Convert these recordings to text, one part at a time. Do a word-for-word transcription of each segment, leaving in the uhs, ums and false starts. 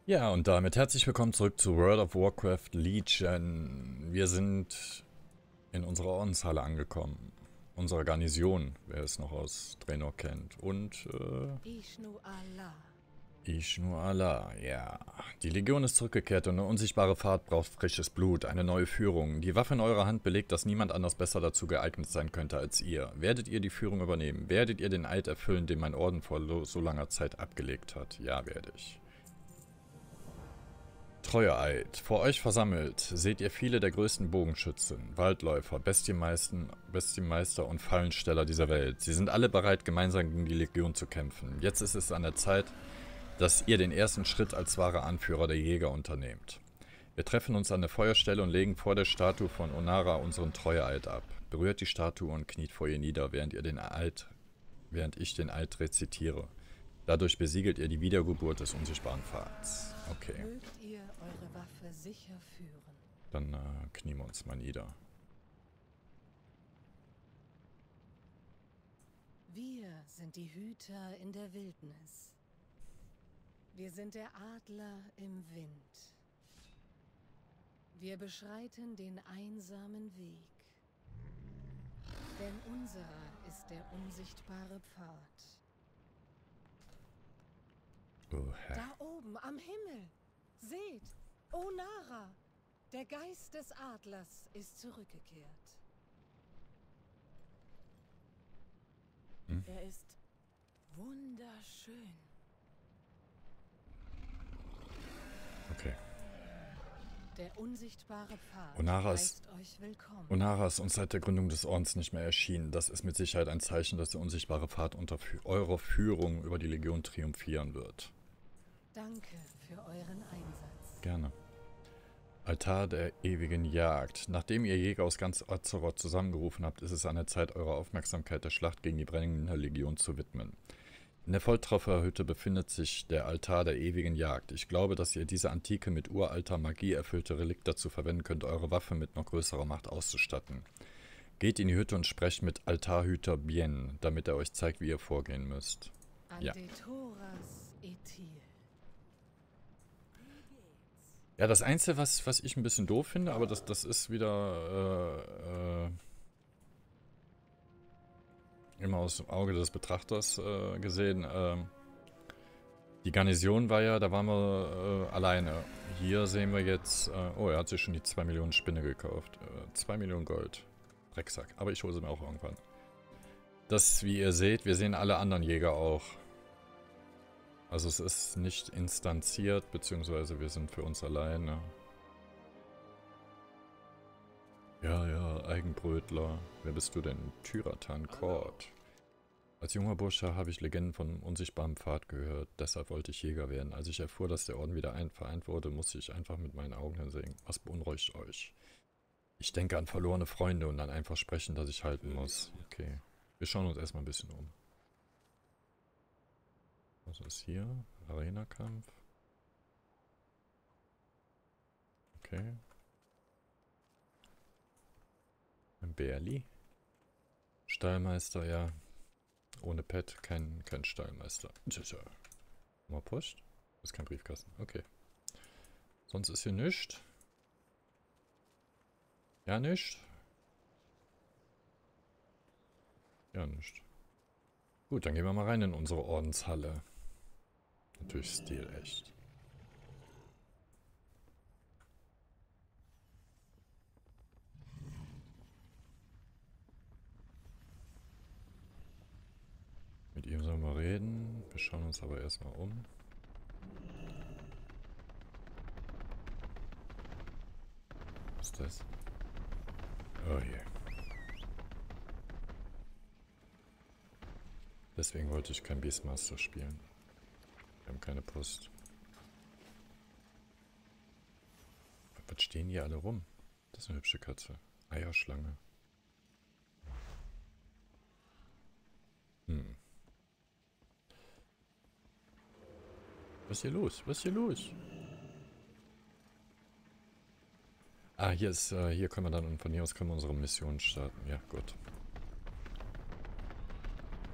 Ja, und damit herzlich willkommen zurück zu World of Warcraft Legion. Wir sind in unserer Ordenshalle angekommen. Unsere Garnison, wer es noch aus Draenor kennt. Und, äh... Ishnu Allah. Ishnu Allah, ja. Die Legion ist zurückgekehrt und eine unsichtbare Fahrt braucht frisches Blut, eine neue Führung. Die Waffe in eurer Hand belegt, dass niemand anders besser dazu geeignet sein könnte als ihr. Werdet ihr die Führung übernehmen? Werdet ihr den Eid erfüllen, den mein Orden vor so langer Zeit abgelegt hat? Ja, werde ich. Treueeid. Vor euch versammelt seht ihr viele der größten Bogenschützen, Waldläufer, Bestienmeisten, Bestienmeister und Fallensteller dieser Welt. Sie sind alle bereit, gemeinsam gegen die Legion zu kämpfen. Jetzt ist es an der Zeit, dass ihr den ersten Schritt als wahre Anführer der Jäger unternehmt. Wir treffen uns an der Feuerstelle und legen vor der Statue von Onara unseren Treueeid ab. Berührt die Statue und kniet vor ihr nieder, während ihr den Eid, während ich den Eid rezitiere. Dadurch besiegelt ihr die Wiedergeburt des unsichtbaren Pfads. Okay. Mögt ihr eure Waffe sicher führen. Dann äh, knien wir uns mal nieder. Wir sind die Hüter in der Wildnis. Wir sind der Adler im Wind. Wir beschreiten den einsamen Weg. Denn unserer ist der unsichtbare Pfad. Oh, Da oben am Himmel. Seht, Onara, der Geist des Adlers ist zurückgekehrt. Hm? Er ist wunderschön. Okay. Der unsichtbare Pfad Onara ist, heißt euch willkommen. Onara ist uns seit der Gründung des Ordens nicht mehr erschienen. Das ist mit Sicherheit ein Zeichen, dass der unsichtbare Pfad unter eurer Führung über die Legion triumphieren wird. Danke für euren Einsatz. Gerne. Altar der ewigen Jagd. Nachdem ihr Jäger aus ganz Azeroth zusammengerufen habt, ist es an der Zeit, eure Aufmerksamkeit der Schlacht gegen die brennende Legion zu widmen. In der Volltrefferhütte befindet sich der Altar der ewigen Jagd. Ich glaube, dass ihr diese antike, mit uralter Magie erfüllte Relikt dazu verwenden könnt, eure Waffe mit noch größerer Macht auszustatten. Geht in die Hütte und sprecht mit Altarhüter Bien, damit er euch zeigt, wie ihr vorgehen müsst. Ja. Antetoras Ethil. Ja, das Einzige, was, was ich ein bisschen doof finde, aber das, das ist wieder äh, äh, immer aus dem Auge des Betrachters äh, gesehen. Äh, die Garnison war ja, da waren wir äh, alleine. Hier sehen wir jetzt, äh, oh, er hat sich schon die zwei Millionen Spinne gekauft. Äh, zwei Millionen Gold. Drecksack. Aber ich hole sie mir auch irgendwann. Das, wie ihr seht, wir sehen alle anderen Jäger auch. Also es ist nicht instanziert, beziehungsweise wir sind für uns alleine. Ja, ja, Eigenbrötler. Wer bist du denn? Tyratan Kord. Als junger Bursche habe ich Legenden von unsichtbarem Pfad gehört, deshalb wollte ich Jäger werden. Als ich erfuhr, dass der Orden wieder ein vereint wurde, musste ich einfach mit meinen Augen hinsehen. Was beunruhigt euch? Ich denke an verlorene Freunde und an ein Versprechen, das ich halten muss. Okay. Wir schauen uns erstmal ein bisschen um. Was ist hier? Arena-Kampf. Okay. Ein Bärli. Stallmeister, ja. Ohne Pet kein, kein Stallmeister. Tja, mal Post? Das ist kein Briefkasten. Okay. Sonst ist hier nichts. Ja, nichts. Ja, nichts. Gut, dann gehen wir mal rein in unsere Ordenshalle. Natürlich stilecht. Mit ihm sollen wir reden. Wir schauen uns aber erstmal um. Was ist das? Oh je. Deswegen wollte ich kein Beastmaster spielen. Wir haben keine Post. Was stehen hier alle rum? Das ist eine hübsche Katze. Eierschlange. Hm. Was ist hier los? Was ist hier los? Ah, hier ist, äh, hier können wir dann, und von hier aus können wir unsere Mission starten. Ja, gut.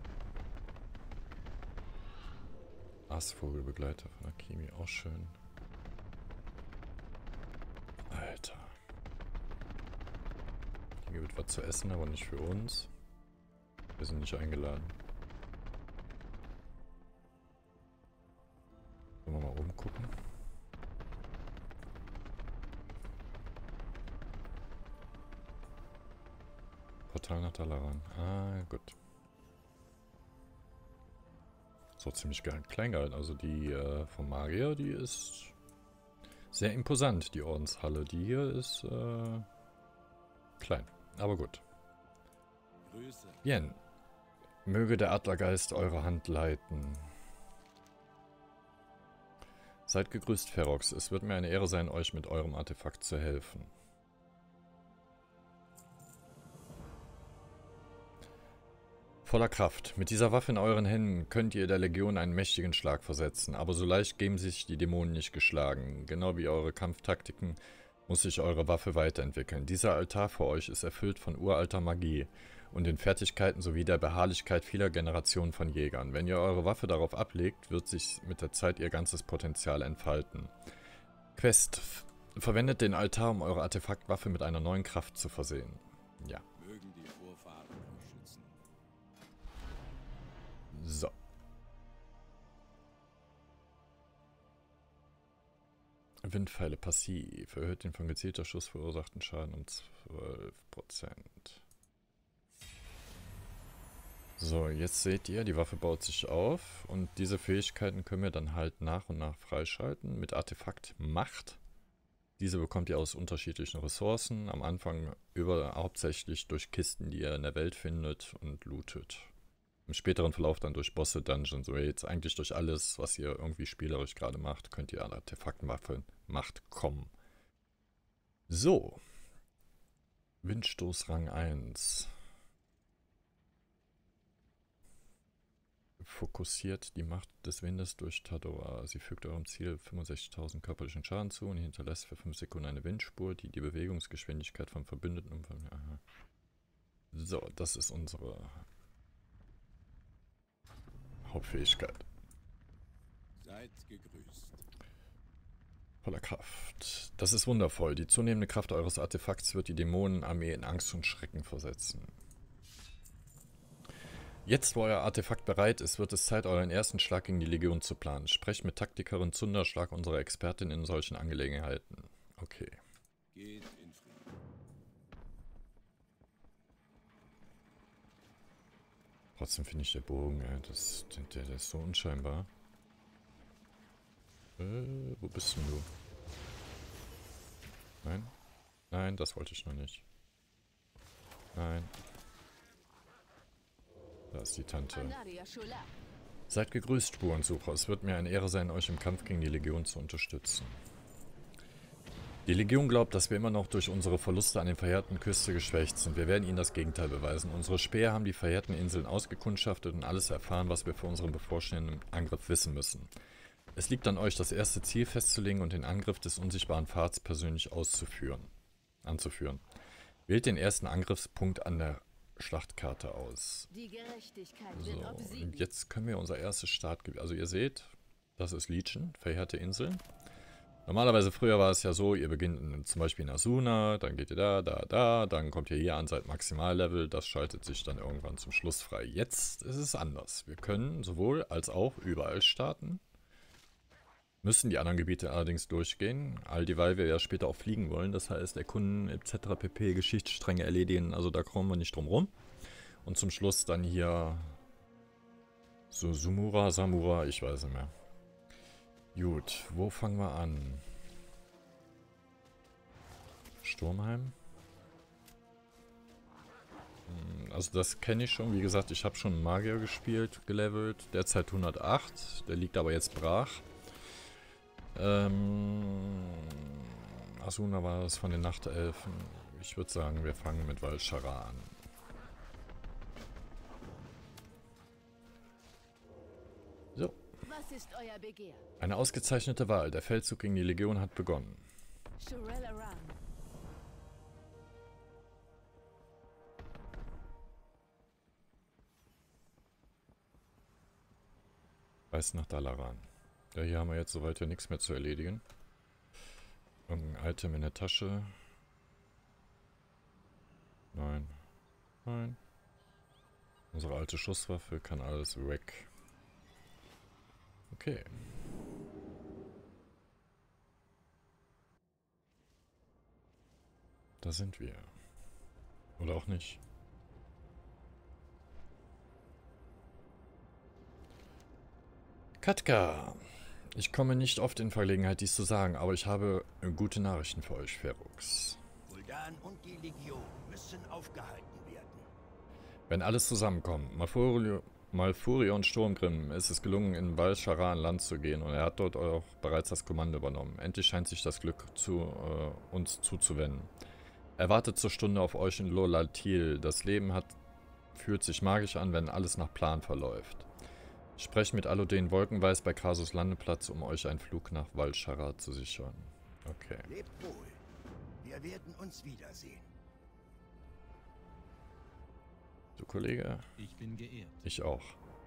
Aasvogelbegleiter von Akimi, auch schön. Alter. Hier gibt es was zu essen, aber nicht für uns. Wir sind nicht eingeladen. Wollen wir mal rumgucken? Portal nach Dalaran. Ah, gut. So ziemlich klein gehalten. Also die äh, vom Magier, die ist sehr imposant, die Ordenshalle. Die hier ist äh, klein. Aber gut. Grüße. Bien. Möge der Adlergeist eure Hand leiten. Seid gegrüßt, Ferox. Es wird mir eine Ehre sein, euch mit eurem Artefakt zu helfen. Voller Kraft. Mit dieser Waffe in euren Händen könnt ihr der Legion einen mächtigen Schlag versetzen, aber so leicht geben sich die Dämonen nicht geschlagen. Genau wie eure Kampftaktiken muss sich eure Waffe weiterentwickeln. Dieser Altar vor euch ist erfüllt von uralter Magie und den Fertigkeiten sowie der Beharrlichkeit vieler Generationen von Jägern. Wenn ihr eure Waffe darauf ablegt, wird sich mit der Zeit ihr ganzes Potenzial entfalten. Quest. Verwendet den Altar, um eure Artefaktwaffe mit einer neuen Kraft zu versehen. Ja. Mögen die Vorfahren euch schützen. So. Windpfeile passiv. Erhöht den von gezielter Schuss verursachten Schaden um zwölf Prozent. So, jetzt seht ihr, die Waffe baut sich auf und diese Fähigkeiten können wir dann halt nach und nach freischalten mit Artefakt Macht. Diese bekommt ihr aus unterschiedlichen Ressourcen, am Anfang über, hauptsächlich durch Kisten, die ihr in der Welt findet und lootet. Im späteren Verlauf dann durch Bosse, Dungeons, Raids, eigentlich durch alles, was ihr irgendwie spielerisch gerade macht, könnt ihr an Artefaktwaffe Macht kommen. So. Windstoß Rang eins. Fokussiert die Macht des Windes durch Tadora. Sie fügt eurem Ziel fünfundsechzigtausend körperlichen Schaden zu und hinterlässt für fünf Sekunden eine Windspur, die die Bewegungsgeschwindigkeit von Verbündeten umfasst. Aha. So, das ist unsere Hauptfähigkeit. Seid gegrüßt. Voller Kraft. Das ist wundervoll. Die zunehmende Kraft eures Artefakts wird die Dämonenarmee in Angst und Schrecken versetzen. Jetzt, wo euer Artefakt bereit ist, wird es Zeit, euren ersten Schlag gegen die Legion zu planen. Sprecht mit Taktikerin Zunderschlag, unserer Expertin in solchen Angelegenheiten. Okay. Geht in Frieden. Trotzdem finde ich der Bogen, ey, das, der, der ist so unscheinbar. Äh, wo bist denn du? Nein? Nein, das wollte ich noch nicht. Nein. Da ist die Tante. Seid gegrüßt, Spurensucher. Es wird mir eine Ehre sein, euch im Kampf gegen die Legion zu unterstützen. Die Legion glaubt, dass wir immer noch durch unsere Verluste an den verheerten Küste geschwächt sind. Wir werden ihnen das Gegenteil beweisen. Unsere Späher haben die verheerten Inseln ausgekundschaftet und alles erfahren, was wir für unseren bevorstehenden Angriff wissen müssen. Es liegt an euch, das erste Ziel festzulegen und den Angriff des unsichtbaren Pfads persönlich auszuführen, anzuführen. Wählt den ersten Angriffspunkt an der Schlachtkarte aus. Die Gerechtigkeit So, wird obsiegen. und jetzt können wir unser erstes Startgebiet. Also ihr seht, das ist Legion, verheerte Inseln. Normalerweise früher war es ja so, ihr beginnt in, zum Beispiel in Asuna, dann geht ihr da, da, da, dann kommt ihr hier an, seid Maximallevel, das schaltet sich dann irgendwann zum Schluss frei. Jetzt ist es anders. Wir können sowohl als auch überall starten. Müssen die anderen Gebiete allerdings durchgehen, all dieweil wir ja später auch fliegen wollen, das heißt erkunden et cetera pp, Geschichtsstränge erledigen, also da kommen wir nicht drum rum. Und zum Schluss dann hier so Sumura, Samura, ich weiß nicht mehr. Gut, wo fangen wir an? Sturmheim? Also das kenne ich schon, wie gesagt, ich habe schon einen Magier gespielt, gelevelt, derzeit hundertacht, der liegt aber jetzt brach. Ähm, Asuna war das von den Nachtelfen. Ich würde sagen, wir fangen mit Val'Shara an. So. Was ist euer Begehr? Eine ausgezeichnete Wahl. Der Feldzug gegen die Legion hat begonnen. Shurella Ran. Reist nach Dalaran. Ja, hier haben wir jetzt soweit ja nichts mehr zu erledigen. Irgendein Item in der Tasche. Nein. Nein. Unsere alte Schusswaffe kann alles weg. Okay. Da sind wir. Oder auch nicht. Katka. Ich komme nicht oft in Verlegenheit, dies zu sagen, aber ich habe gute Nachrichten für euch, Ferox. Gul'dan und die Legion müssen aufgehalten werden. Wenn alles zusammenkommt, Malfurion, Malfurion Sturmgrimm ist es gelungen, in Val Shara an Land zu gehen und er hat dort auch bereits das Kommando übernommen. Endlich scheint sich das Glück zu äh, uns zuzuwenden. Er wartet zur Stunde auf euch in Lolatil. Das Leben hat, fühlt sich magisch an, wenn alles nach Plan verläuft. Sprecht mit Alloden Wolkenweiß bei Krasus Landeplatz, um euch einen Flug nach Val Shara zu sichern. Okay. Lebt wohl. Wir werden uns wiedersehen. Du Kollege? Ich bin geehrt. Ich auch.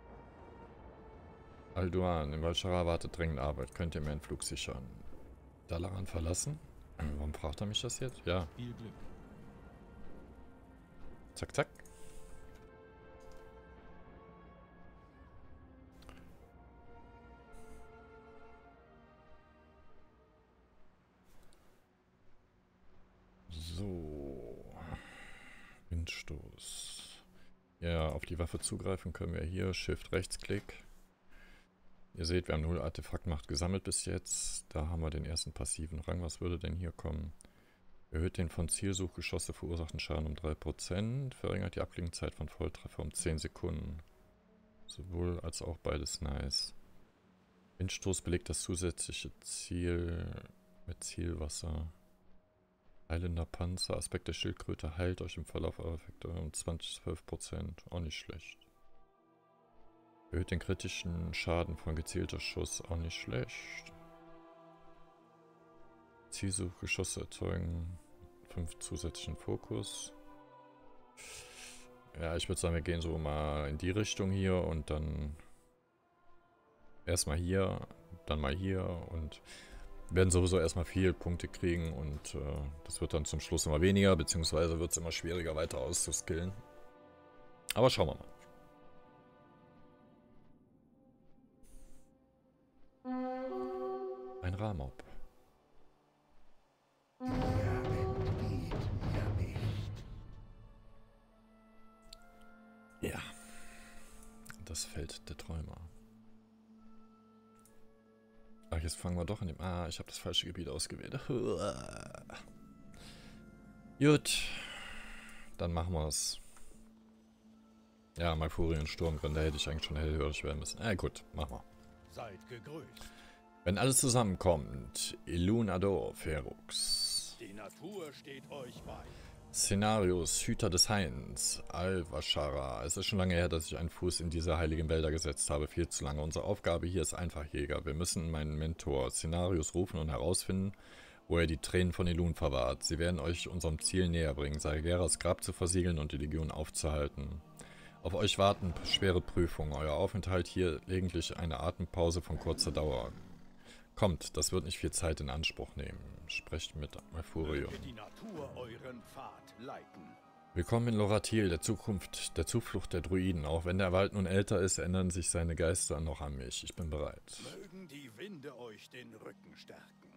Alduan, in Val Shara wartet dringend Arbeit. Könnt ihr mir einen Flug sichern? Dalaran verlassen? Warum fragt er mich das jetzt? Ja. Viel Glück. Zack, zack. So. Windstoß. Ja, auf die Waffe zugreifen können wir hier. Shift Rechtsklick. Ihr seht, wir haben null Artefaktmacht gesammelt bis jetzt. Da haben wir den ersten passiven Rang. Was würde denn hier kommen? Erhöht den von Zielsuchgeschosse verursachten Schaden um drei Prozent. Verringert die Abklingzeit von Volltreffer um zehn Sekunden. Sowohl als auch beides nice. Windstoß belegt das zusätzliche Ziel mit Zielwasser. Heilender Panzer. Aspekt der Schildkröte heilt euch im Verlauf eurer Effekte um zwanzig bis zwölf Prozent. Auch nicht schlecht. Erhöht den kritischen Schaden von gezielter Schuss. Auch nicht schlecht. Zielsuchgeschosse erzeugen fünf zusätzlichen Fokus. Ja, ich würde sagen, wir gehen so mal in die Richtung hier und dann erstmal hier, dann mal hier und werden sowieso erstmal viele Punkte kriegen und äh, das wird dann zum Schluss immer weniger, beziehungsweise wird es immer schwieriger weiter auszuskillen. Aber schauen wir mal. Ein Rahmob. Ja. Das Feld der Träumer. Ach, jetzt fangen wir doch an dem... Ah, ich habe das falsche Gebiet ausgewählt. Gut. Dann machen wir es. Ja, Malfurion Sturmgrimm, da hätte ich eigentlich schon hellhörig werden müssen. Ah, gut, machen wir. Seid gegrüßt. Wenn alles zusammenkommt, Elun Ador, Ferox. Die Natur steht euch bei. Szenarios, Hüter des Hains, Val Shara. Es ist schon lange her, dass ich einen Fuß in diese heiligen Wälder gesetzt habe. Viel zu lange. Unsere Aufgabe hier ist einfach Jäger. Wir müssen meinen Mentor Szenarios rufen und herausfinden, wo er die Tränen von Elun verwahrt. Sie werden euch unserem Ziel näher bringen, Sargeras Grab zu versiegeln und die Legion aufzuhalten. Auf euch warten schwere Prüfungen. Euer Aufenthalt hier lediglich eine Atempause von kurzer Dauer. Kommt, das wird nicht viel Zeit in Anspruch nehmen. Sprecht mit Malfurion. Möge die Natur euren Pfad leiten. Willkommen in Lolatil, der Zukunft, der Zuflucht der Druiden. Auch wenn der Wald nun älter ist, ändern sich seine Geister noch an mich. Ich bin bereit. Mögen die Winde euch den Rücken stärken.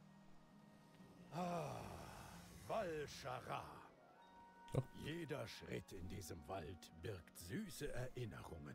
Ah, Val Shara. Oh. Jeder Schritt in diesem Wald birgt süße Erinnerungen.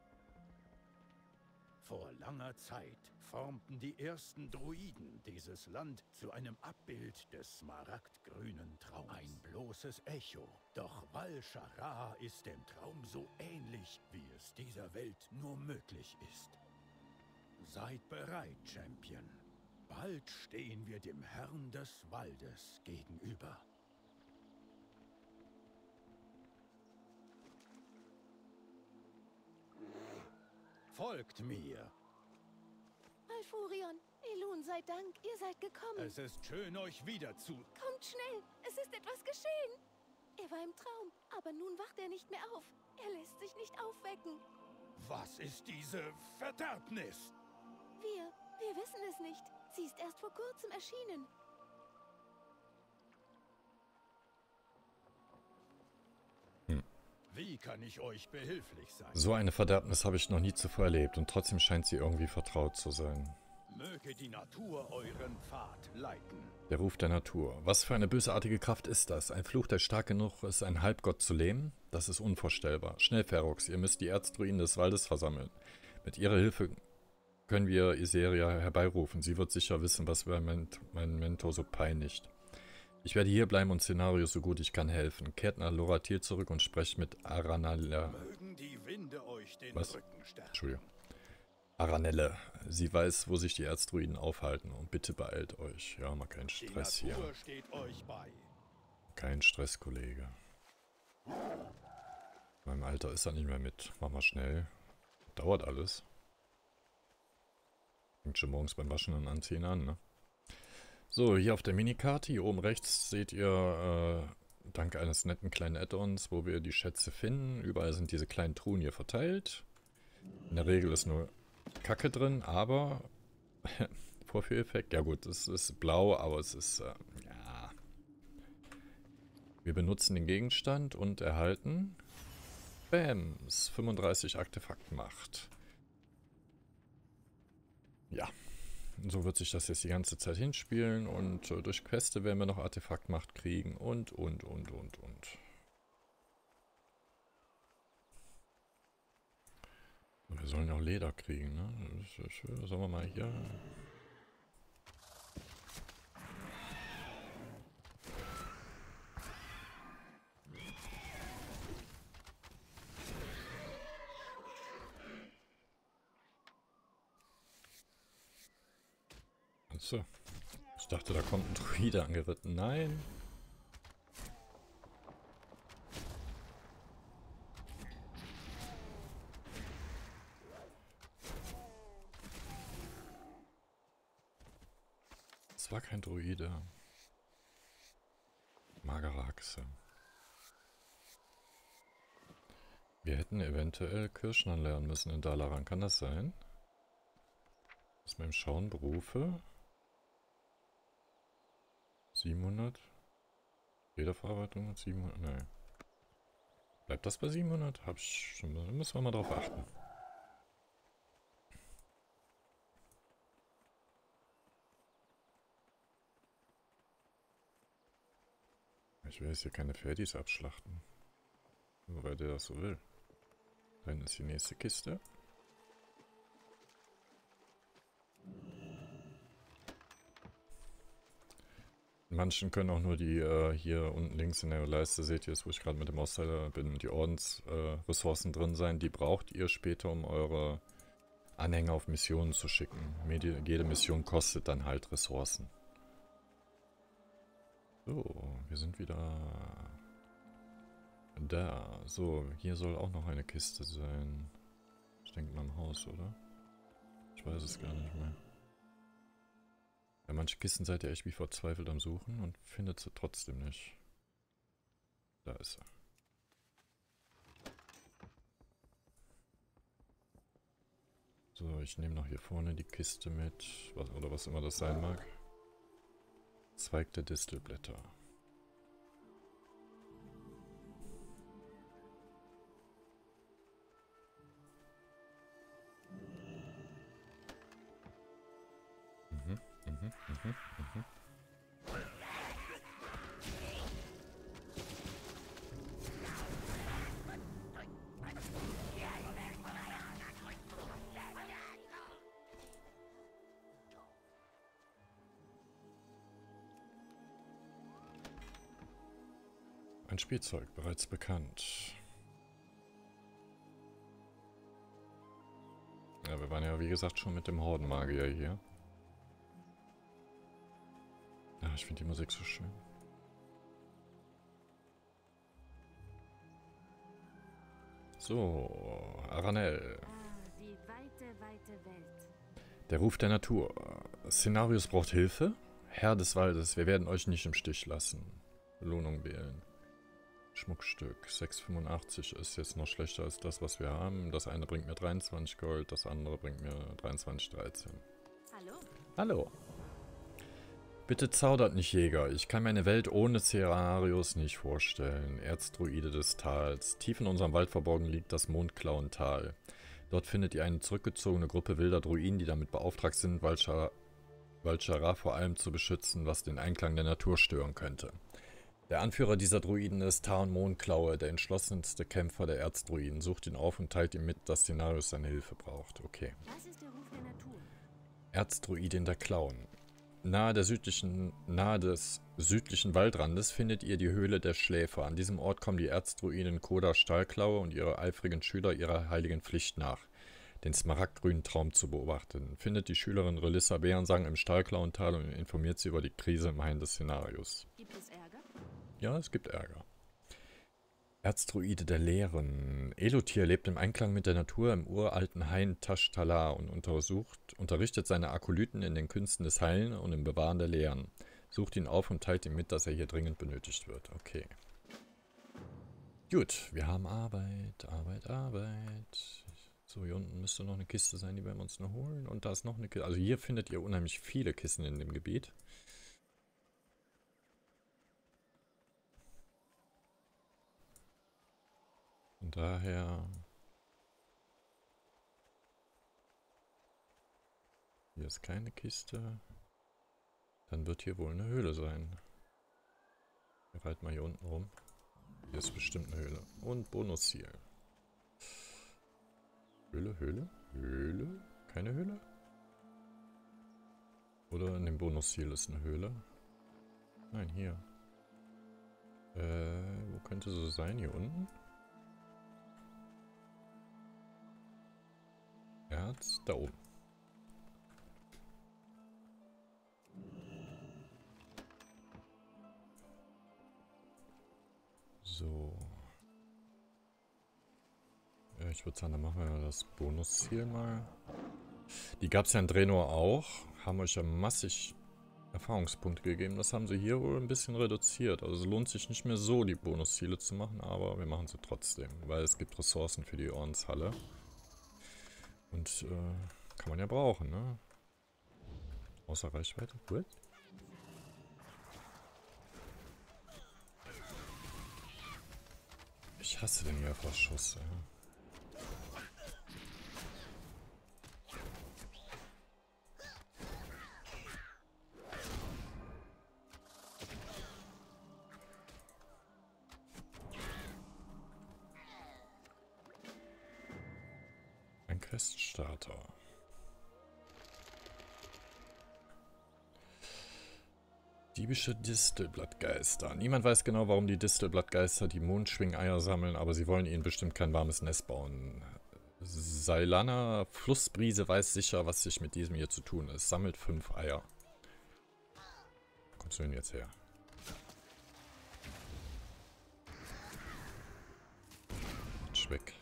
Vor langer Zeit formten die ersten Druiden dieses Land zu einem Abbild des smaragdgrünen Traums. Ein bloßes Echo. Doch Val Shara ist dem Traum so ähnlich, wie es dieser Welt nur möglich ist. Seid bereit, Champion. Bald stehen wir dem Herrn des Waldes gegenüber. Folgt mir. Malfurion, Elun sei Dank, ihr seid gekommen. Es ist schön, euch wieder zu... Kommt schnell, es ist etwas geschehen. Er war im Traum, aber nun wacht er nicht mehr auf. Er lässt sich nicht aufwecken. Was ist diese Verderbnis? Wir, wir wissen es nicht. Sie ist erst vor kurzem erschienen. Wie kann ich euch behilflich sein? So eine Verderbnis habe ich noch nie zuvor erlebt und trotzdem scheint sie irgendwie vertraut zu sein. Möge die Natur euren Pfad leiten. Der Ruf der Natur. Was für eine bösartige Kraft ist das? Ein Fluch, der stark genug ist, einen Halbgott zu lähmen? Das ist unvorstellbar. Schnell, Ferox, ihr müsst die Erzdruiden des Waldes versammeln. Mit ihrer Hilfe können wir Iseria herbeirufen. Sie wird sicher wissen, was bei meinem Mentor so peinigt. Ich werde hier bleiben und Szenarios so gut ich kann helfen. Kehrt nach Loratil zurück und sprecht mit Aranella. Mögen die Winde euch den Was? Rücken stärken. Entschuldigung. Aranelle. Sie weiß, wo sich die Erzdruiden aufhalten. Und bitte beeilt euch. Ja, mal keinen Stress Die Natur hier. steht euch bei. Kein Stress, Kollege. Meinem Alter ist er nicht mehr mit. Mach mal schnell. Dauert alles. Fängt schon morgens beim Waschen und Anziehen an, ne? So, hier auf der Minikarte, hier oben rechts seht ihr, äh, dank eines netten kleinen Add-ons, wo wir die Schätze finden. Überall sind diese kleinen Truhen hier verteilt. In der Regel ist nur Kacke drin, aber Vorführeffekt, ja gut, es ist blau, aber es ist, äh, ja. Wir benutzen den Gegenstand und erhalten Bams, fünfunddreißig Artefaktmacht. Ja. So wird sich das jetzt die ganze Zeit hinspielen und äh, durch Queste werden wir noch Artefaktmacht kriegen und, und, und, und, und. Wir sollen ja auch Leder kriegen, ne? Das ist schön. Sollen wir mal hier... So. Ich dachte, da kommt ein Druide angeritten. Nein. Es war kein Druide. Magere Achse. Wir hätten eventuell Kirschner lernen müssen in Dalaran. Kann das sein? Aus meinem Schauen Berufe. siebenhundert. Federverarbeitung siebenhundert. Nein. Bleibt das bei siebenhundert? Hab ich schon. Da müssen wir mal drauf achten. Ich will jetzt hier keine Ferdis abschlachten. Nur weil der das so will. Dann ist die nächste Kiste. Manchen können auch nur die, äh, hier unten links in der Leiste, seht ihr es, wo ich gerade mit dem Auszeiler bin, die Ordensressourcen äh, drin sein. Die braucht ihr später, um eure Anhänger auf Missionen zu schicken. Medi jede Mission kostet dann halt Ressourcen. So, wir sind wieder da. So, hier soll auch noch eine Kiste sein. Ich denke mal im Haus, oder? Ich weiß es gar nicht mehr. Bei manchen Kisten seid ihr echt wie verzweifelt am Suchen und findet sie trotzdem nicht. Da ist er. So, ich nehme noch hier vorne die Kiste mit, was, oder was immer das sein mag. Zweig der Distelblätter. Mhm, mhm, mhm, mhm. Ein Spielzeug, bereits bekannt. Ja, wir waren ja wie gesagt schon mit dem Hordenmagier hier. Ja, ich finde die Musik so schön. So, Aranell. Ah, die weite, weite Welt. Der Ruf der Natur. Szenarios braucht Hilfe. Herr des Waldes, wir werden euch nicht im Stich lassen. Belohnung wählen. Schmuckstück. sechs Komma fünfundachtzig ist jetzt noch schlechter als das, was wir haben. Das eine bringt mir dreiundzwanzig Gold, das andere bringt mir dreiundzwanzig Komma dreizehn. Hallo? Hallo. Bitte zaudert nicht, Jäger. Ich kann mir eine Welt ohne Szenarios nicht vorstellen. Erzdruide des Tals. Tief in unserem Wald verborgen liegt das Mondklauental. Dort findet ihr eine zurückgezogene Gruppe wilder Druiden, die damit beauftragt sind, Val'sharah vor allem zu beschützen, was den Einklang der Natur stören könnte. Der Anführer dieser Druiden ist Tarn Mondklaue, der entschlossenste Kämpfer der Erzdruiden. Sucht ihn auf und teilt ihm mit, dass Szenarios seine Hilfe braucht. Okay. Was ist der Ruf der Natur? Erzdruidin der Klauen. Nahe, der südlichen, nahe des südlichen Waldrandes findet ihr die Höhle der Schläfer. An diesem Ort kommen die Erzdruiden Koda Stahlklaue und ihre eifrigen Schüler ihrer heiligen Pflicht nach, den smaragdgrünen Traum zu beobachten. Findet die Schülerin Relissa Bärensang im Stahlklauental und informiert sie über die Krise im Hain des Szenarios. Gibt es Ärger? Ja, es gibt Ärger. Erzdruide der Lehren. Elotir lebt im Einklang mit der Natur im uralten Hain Tash Talar und untersucht, unterrichtet seine Akolyten in den Künsten des Heilen und im Bewahren der Lehren. Sucht ihn auf und teilt ihm mit, dass er hier dringend benötigt wird. Okay. Gut, wir haben Arbeit, Arbeit, Arbeit. So, hier unten müsste noch eine Kiste sein, die werden wir uns noch holen. Und da ist noch eine Kiste. Also hier findet ihr unheimlich viele Kisten in dem Gebiet. Von daher... Hier ist keine Kiste. Dann wird hier wohl eine Höhle sein. Wir reiten mal hier unten rum. Hier ist bestimmt eine Höhle. Und Bonusziel. Höhle, Höhle, Höhle? Keine Höhle? Oder in dem Bonusziel ist eine Höhle? Nein, hier. Äh, wo könnte sie sein? Hier unten? Erz, da oben. So. Ja, ich würde sagen, dann machen wir das Bonusziel mal. Die gab es ja in Draenor auch. Haben euch ja massig Erfahrungspunkte gegeben. Das haben sie hier wohl ein bisschen reduziert. Also es lohnt sich nicht mehr so, die Bonusziele zu machen, aber wir machen sie trotzdem. Weil es gibt Ressourcen für die Ordenshalle. Und äh, kann man ja brauchen, ne? Außer Reichweite. Gut. Ich hasse den hier Verschuss, ja. Ein Queststarter. Diebische Distelblattgeister. Niemand weiß genau, warum die Distelblattgeister die Mondschwingeier sammeln, aber sie wollen ihnen bestimmt kein warmes Nest bauen. Sailana Flussbrise weiß sicher, was sich mit diesem hier zu tun ist. Sammelt fünf Eier. Wo kommst du denn jetzt her? Weg.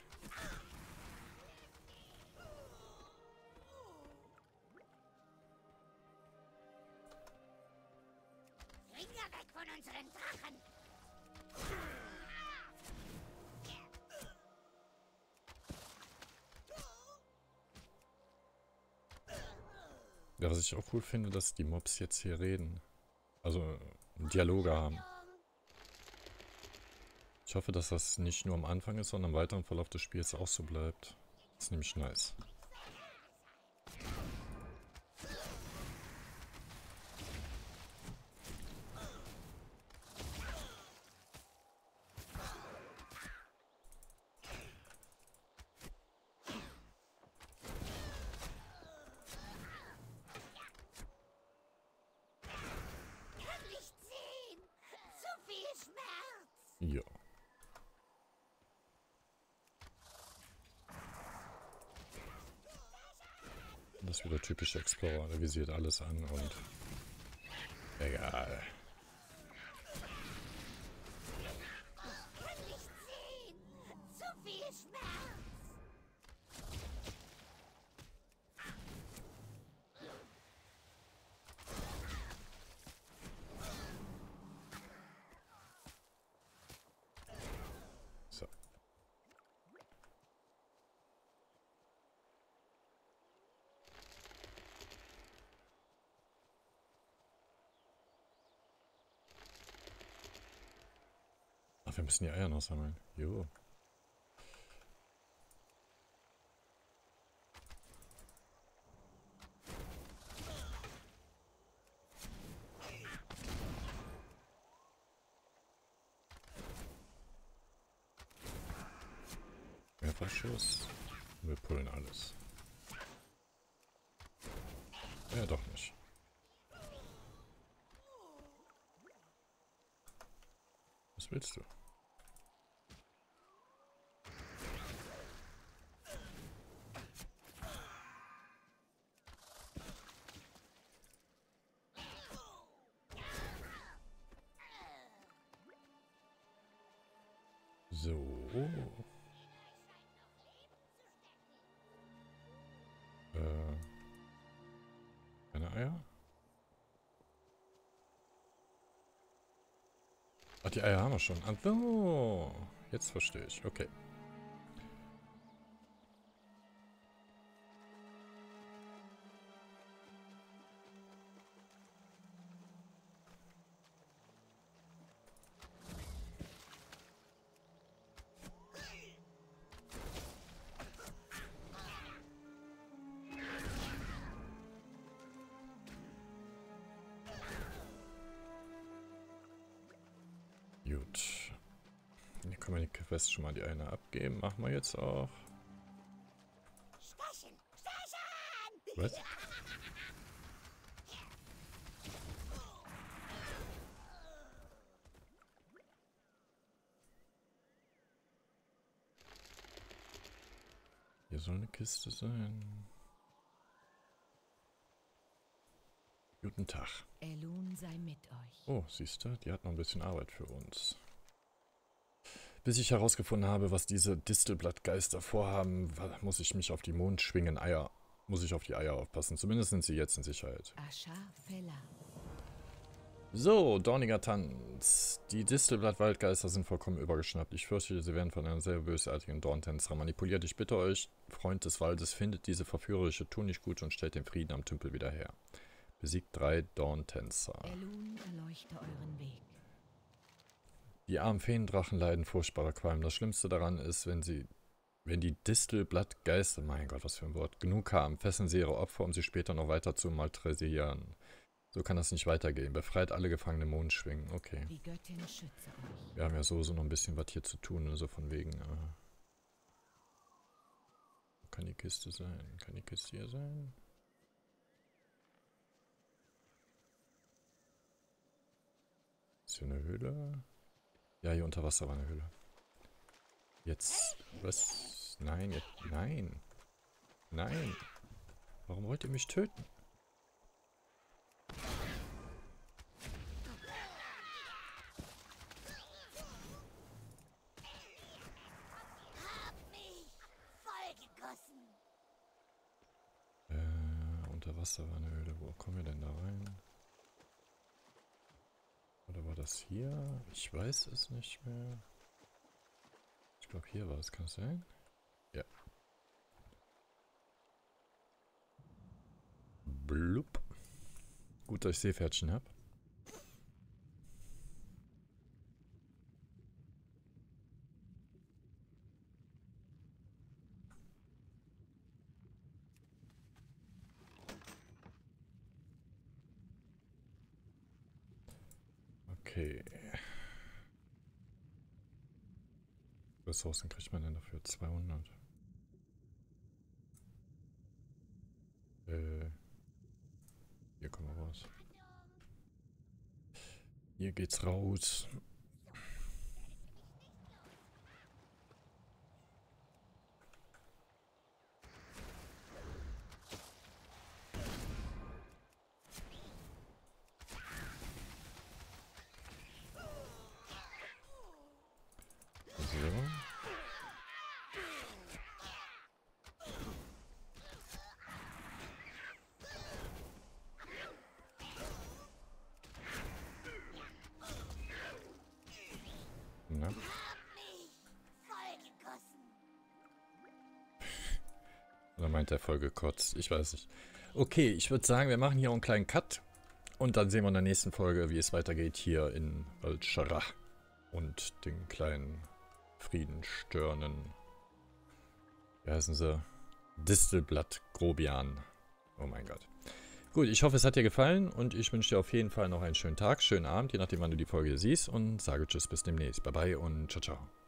Ja, was ich auch cool finde, dass die Mobs jetzt hier reden. Also Dialoge haben. Ich hoffe, dass das nicht nur am Anfang ist, sondern im weiteren Verlauf des Spiels auch so bleibt. Das ist nämlich nice. Ja. Das ist wieder typisch Explorer, der visiert alles an und egal. wir müssen die Eier noch sammeln. Jo. Mehrfachschuss. Wir pullen alles. Ja, doch nicht. Was willst du? So. Äh. Keine Eier? Ach, die Eier haben wir schon. Ach so. Jetzt verstehe ich. Okay. Gut. Hier können wir die Quest schon mal die eine abgeben. Machen wir jetzt auch. Stechen! Stechen! Was? Hier soll eine Kiste sein. Guten Tag. Elun sei mit euch. Oh, siehst du, die hat noch ein bisschen Arbeit für uns. Bis ich herausgefunden habe, was diese Distelblattgeister vorhaben, muss ich mich auf die Mondschwingen Eier, muss ich auf die Eier aufpassen. Zumindest sind sie jetzt in Sicherheit. So, dorniger Tanz. Die Distelblatt-Waldgeister sind vollkommen übergeschnappt. Ich fürchte, sie werden von einer sehr bösartigen Dorntänzer manipuliert. Ich bitte euch, Freund des Waldes, findet diese verführerische Tunichtgut und stellt den Frieden am Tümpel wieder her. Besiegt drei Dorntänzer. Elun, erleuchte euren Weg. Die armen Feendrachen leiden furchtbare Qualm. Das Schlimmste daran ist, wenn sie, wenn die Distelblattgeister, mein Gott, was für ein Wort, genug haben, fesseln sie ihre Opfer, um sie später noch weiter zu malträtieren. So kann das nicht weitergehen. Befreit alle gefangene Mondschwingen. Okay. Die Göttin schütze euch. Wir haben ja sowieso noch ein bisschen was hier zu tun, so von wegen. Äh, wo kann die Kiste sein? Kann die Kiste hier sein? Ist hier eine Höhle? Ja, hier unter Wasser war eine Höhle. Jetzt. Was? Nein, jetzt. Nein. Nein. Warum wollt ihr mich töten? Äh, unter Wasser war eine Höhle. Wo kommen wir denn da rein? Oder war das hier? Ich weiß es nicht mehr. Ich glaube, hier war es. Kann es sein? Ja. Blub. Gut, dass ich Seepferdchen habe. Okay. Ressourcen kriegt man denn dafür? zweihundert. Äh. Hier kommen wir raus. Hier geht's raus. Na? Oder meint er voll gekotzt? Ich weiß nicht. Okay, ich würde sagen, wir machen hier einen kleinen Cut. Und dann sehen wir in der nächsten Folge, wie es weitergeht hier in Val'sharah. Und den kleinen Friedenstörnen. Wie heißen sie? Distelblatt Grobian. Oh mein Gott. Gut, ich hoffe, es hat dir gefallen und ich wünsche dir auf jeden Fall noch einen schönen Tag, schönen Abend, je nachdem, wann du die Folge siehst und sage Tschüss, bis demnächst. Bye bye und ciao, ciao.